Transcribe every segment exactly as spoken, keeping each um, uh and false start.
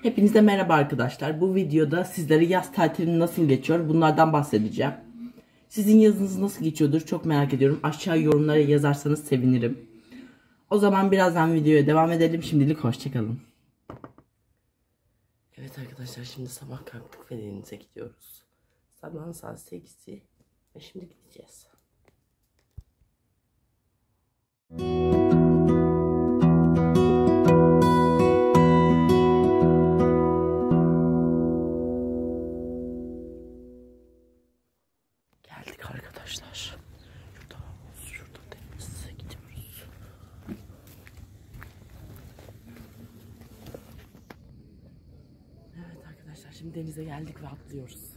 Hepinize merhaba arkadaşlar. Bu videoda sizlere yaz tatilini nasıl geçiyor bunlardan bahsedeceğim. Sizin yazınız nasıl geçiyordur çok merak ediyorum. Aşağı yorumlara yazarsanız sevinirim. O zaman birazdan videoya devam edelim. Şimdilik hoşçakalın. Evet arkadaşlar, şimdi sabah kalktık ve denize gidiyoruz. Sabahın saat sekizi ve şimdi gideceğiz. Geldik arkadaşlar. Şurada, şurada denize gidiyoruz. Evet arkadaşlar, şimdi denize geldik ve atlıyoruz.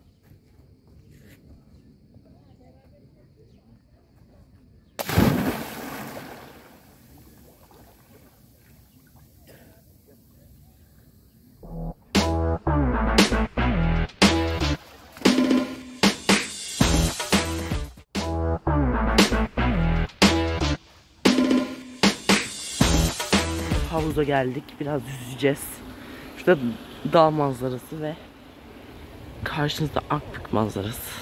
Havuza geldik. Biraz yüzeceğiz. Şurada dağ manzarası ve karşınızda Akbük manzarası.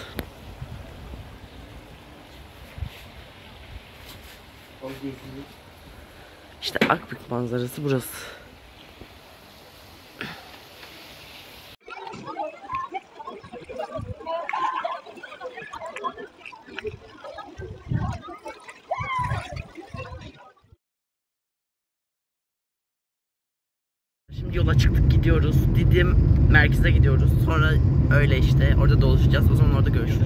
İşte Akbük manzarası burası. Şimdi yola çıktık, gidiyoruz. Didim merkeze gidiyoruz. Sonra öyle işte orada dolaşacağız. O zaman orada görüşürüz.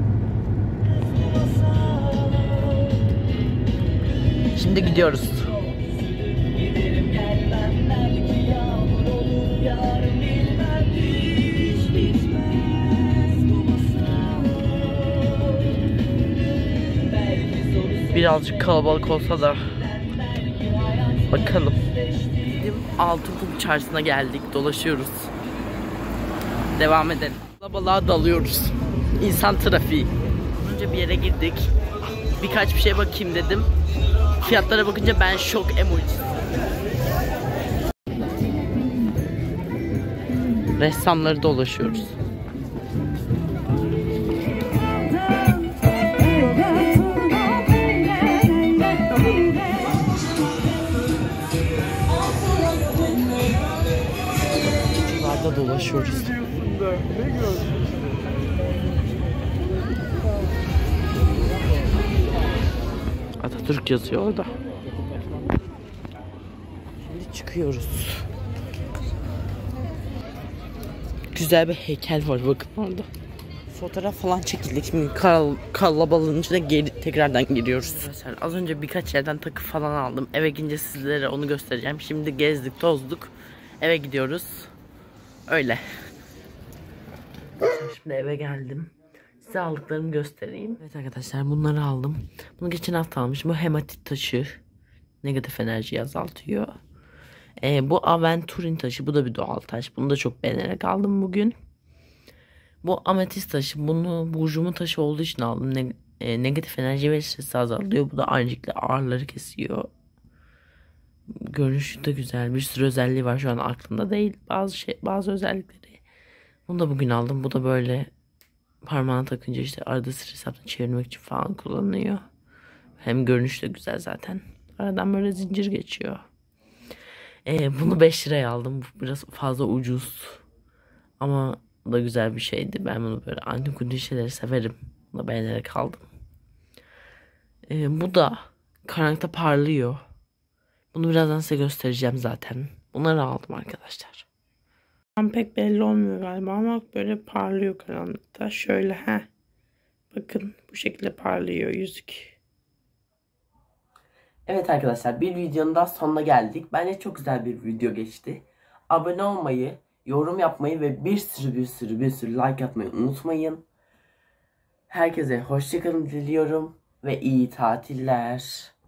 Şimdi gidiyoruz. Birazcık kalabalık olsa da bakalım. Altınkum Çarşısı'na geldik, dolaşıyoruz. Devam edelim. Kalabalığa dalıyoruz. İnsan trafiği. Önce bir yere girdik. Birkaç bir şeye bakayım dedim. Fiyatlara bakınca ben şok emojisi. Ressamları dolaşıyoruz. Dolaşıyoruz. Atatürk yazıyor orada. Şimdi çıkıyoruz. Güzel bir heykel var, bakın orada. Fotoğraf falan çekildik. Şimdi kal kalabalığın içine geri, tekrardan giriyoruz. Arkadaşlar, az önce birkaç yerden takı falan aldım. Eve gidince sizlere onu göstereceğim. Şimdi gezdik, tozduk. Eve gidiyoruz. Öyle. Şimdi eve geldim. Size aldıklarımı göstereyim. Evet arkadaşlar, bunları aldım. Bunu geçen hafta almışım. Bu hematit taşı. Negatif enerjiyi azaltıyor. Ee, bu aventurin taşı. Bu da bir doğal taş. Bunu da çok beğenerek aldım bugün. Bu ametist taşı. Bunu burcumun taşı olduğu için aldım. Ne e, negatif enerji ve stresi azaltıyor. Bu da aynı şekilde ağrıları kesiyor. Görünüşü de güzel. Bir sürü özelliği var, şu an aklımda değil. Bazı şey, bazı özellikleri. Bunu da bugün aldım. Bu da böyle parmağına takınca işte arada stres yaptığını çevirmek için falan kullanılıyor. Hem görünüşü de güzel zaten. Aradan böyle zincir geçiyor. Ee, bunu beş liraya aldım. Bu biraz fazla ucuz. Ama da güzel bir şeydi. Ben bunu böyle antik şeyleri severim. Bunu da beğenerek aldım. Ee, bu da karanlıkta parlıyor. Bunu birazdan size göstereceğim zaten. Bunları aldım arkadaşlar. Tam pek belli olmuyor galiba ama böyle parlıyor karanlıkta. Şöyle he. Bakın bu şekilde parlıyor yüzük. Evet arkadaşlar, bir videonun daha sonuna geldik. Bence çok güzel bir video geçti. Abone olmayı, yorum yapmayı ve bir sürü bir sürü bir sürü like atmayı unutmayın. Herkese hoşça kalın diliyorum ve iyi tatiller.